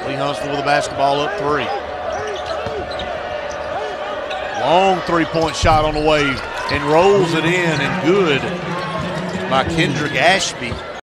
Lee-Huntsville with the basketball up 3. Long three-point shot on the way and rolls it in, and good by Kendrick Ashby.